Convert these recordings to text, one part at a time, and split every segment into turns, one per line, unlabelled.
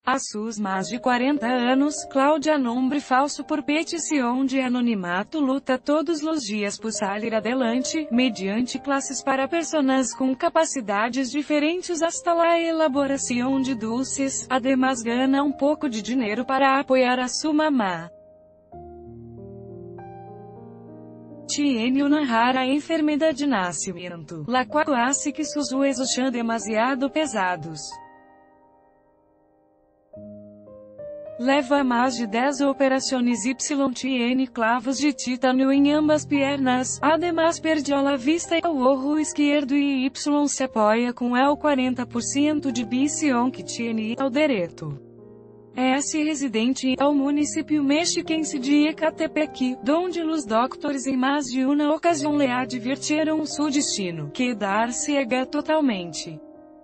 Há sus mais de 40 anos, Cláudia Nombre falso por petição de anonimato luta todos os dias por salir adelante, mediante classes para personas com capacidades diferentes hasta la elaboração de dulces, además gana um pouco de dinheiro para apoiar a sua mamá. Tiene una rara enfermedad de nascimento, la qual hace que sus huesos sejam demasiado pesados. Leva mais de 10 operações y tiene clavos de titânio em ambas pernas, además perdió la vista ao ojo esquerdo e y se apoia com el 40% de visión que tiene ao direito. É residente ao município mexiquense de Ecatepec, donde os doctores em mais de uma ocasião le advirtieron su destino, quedar ciega totalmente.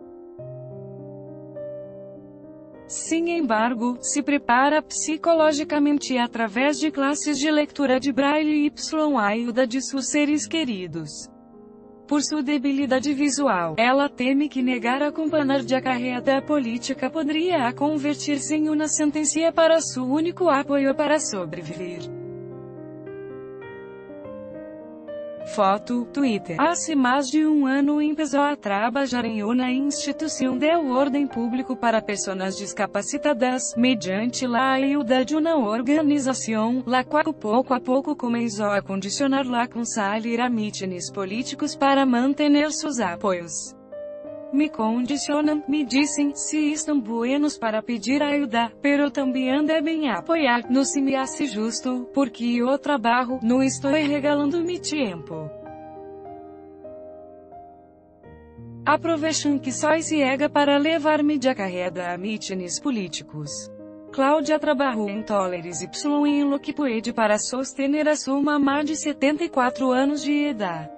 Sin embargo, se prepara psicologicamente através de classes de leitura de braille y ajuda de seus seres queridos. Por sua debilidade visual, ela teme que negar acompanhar de a carreira política poderia convertir-se em uma sentença para seu único apoio para sobreviver. Foto, Twitter. Hace mais de ano empezó a trabalhar em uma instituição de ordem público para pessoas discapacitadas, mediante la ajuda de uma organização, la qual pouco a pouco começou a condicionar-la com salir a mítines políticos para manter seus apoios. Me condicionam, me dizem, se estão buenos para pedir ajuda, pero também devem apoiar, no se me hace justo, porque eu trabalho, não estou regalando mi tempo. Aproveitam que soy ciega para levar-me de carreira a mítines políticos. Cláudia trabalhou em dólares y em lo que puede para sostener a sua mamá de 74 anos de idade.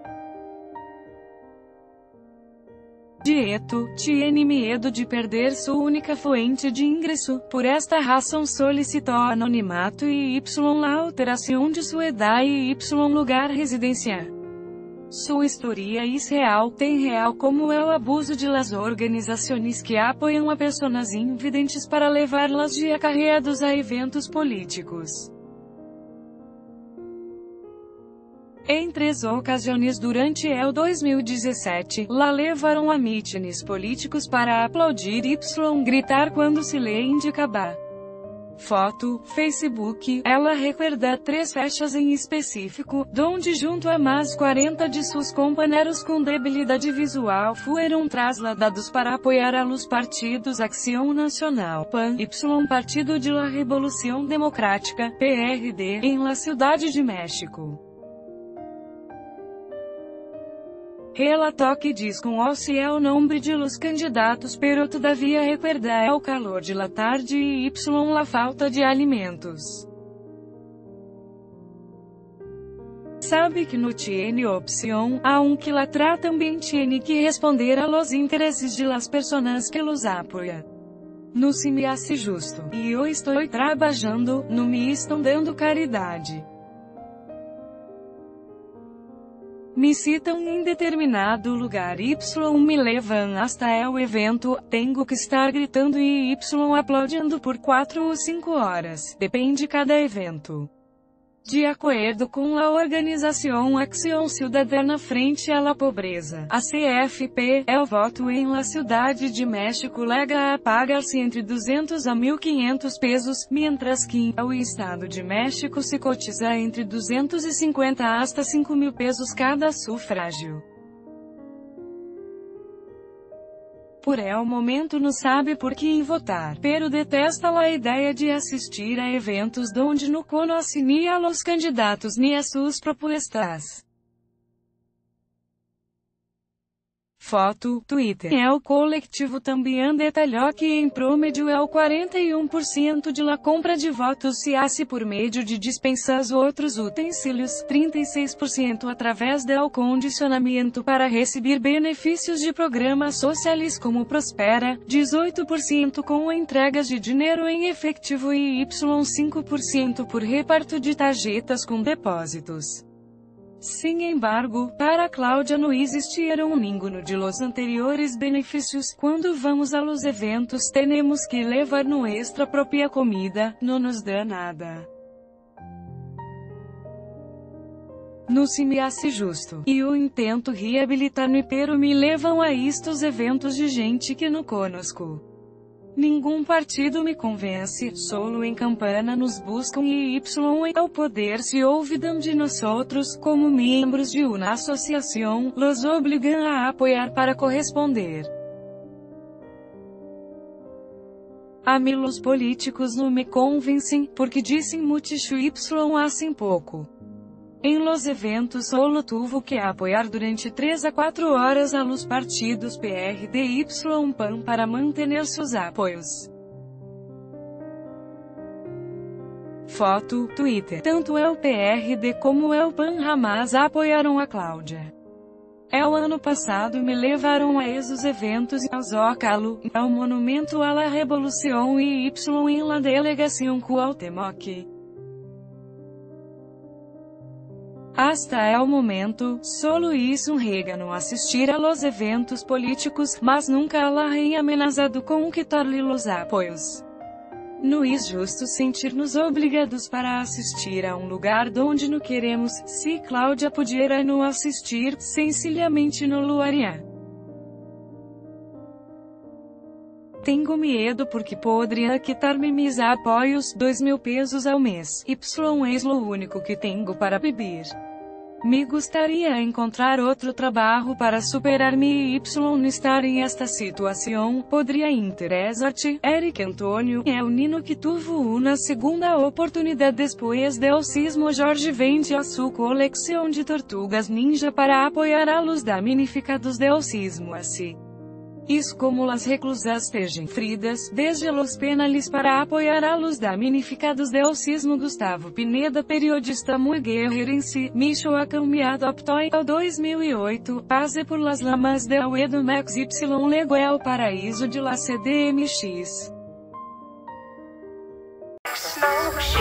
Dieto, tiene medo de perder sua única fonte de ingresso, por esta razão solicitou anonimato e la alteração de sua idade e lugar residencial. Sua história é real, tem real como é o abuso de las organizações que apoiam a pessoas invidentes para levá-las de acarreados a eventos políticos. Em 3 ocasiões durante el 2017, la levaram a mítines políticos para aplaudir y gritar quando se lhe indicaba. Foto, Facebook. Ela recuerda 3 festas em específico, donde junto a mais 40 de seus companheiros com debilidade visual foram trasladados para apoiar a los partidos Acción Nacional, PAN, y Partido de la Revolución Democrática, PRD, em la Ciudad de México. Relato que diz com o nome de los candidatos pero todavia recuerda el calor de la tarde e la falta de alimentos. Sabe que no tiene opção, aunque la também tiene que responder a los intereses de las personas que los apoia. No se me hace justo, e eu estou trabalhando, não me estão dando caridade. Me citam em determinado lugar y me levam hasta el evento, tenho que estar gritando e aplaudindo por 4 ou 5 horas, depende cada evento. De acordo com a organização Acción Ciudadana Frente à la Pobreza, a CFP, el voto em la Ciudad de México lega a pagar-se entre 200 a 1.500 pesos, mientras que o Estado de México se cotiza entre 250 hasta 5.000 pesos cada sufrágio. Por el momento não sabe por quem votar, pero detesta a ideia de assistir a eventos donde no conoce ni a los candidatos ni a sus propuestas. Foto, Twitter. El coletivo também detalhou que em promédio el 41% de la compra de votos se hace por meio de dispensas outros utensílios, 36% através del condicionamento para receber benefícios de programas sociais como Prospera, 18% com entregas de dinheiro em efetivo e 5% por reparto de tarjetas com depósitos. Sin embargo, para Cláudia não existiram ninguno de los anteriores benefícios. Quando vamos a los eventos temos que levar nuestra propia comida, não nos dá nada. No se me hace justo, e eu intento reabilitar-me pero me levam a estes eventos de gente que não conosco. Nenhum partido me convence, solo em Campana nos buscam e ao poder se olvidam de nosotros, como membros de uma associação, los obrigam a apoiar para corresponder. A mim los políticos não me convencem, porque dizem muito y hacem pouco. Em los eventos solo tuvo que apoiar durante 3 a 4 horas a los partidos PRD y PAN para manter seus apoios. Foto, Twitter. Tanto o PRD como o PAN jamais apoiaram a Cláudia. O ano passado me levaram a esos eventos ao Zócalo, ao Monumento à la Revolución y em la delegación Cuauhtémoc. Hasta el momento, solo hizo Reagan assistir a los eventos políticos, mas nunca la han amenazado com quitar-lhe los apoios. Não é justo sentir-nos obrigados para assistir a lugar donde não queremos. Se Cláudia pudiera não assistir, sencillamente não lo haría. Tenho medo porque poderia quitar-me mis apoios, 2.000 pesos ao mês. Es lo único que tenho para beber. Me gostaria encontrar outro trabalho para superar-me y não estar em esta situação. Poderia interessar-te. Eric Antônio é o nino que tuvo uma segunda oportunidade depois del sismo. Jorge vende a sua coleção de tortugas ninja para apoiar a los damnificados del sismo. Assim como las reclusas estejam fridas, desde los penales para apoiar a los damnificados del sismo. Gustavo Pineda, periodista muy guerreirense, Michoacán me adoptou em 2008, pase por las lamas del Edomex y lego el paraíso de la CDMX.